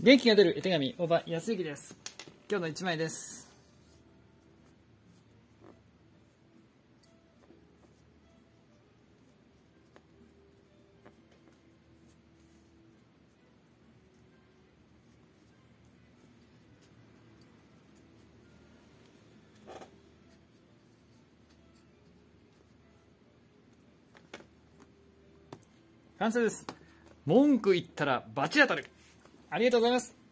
元気が出る絵手紙、大場康之です。今日の1枚です。完成です。文句言ったら罰当たる。ありがとうございます。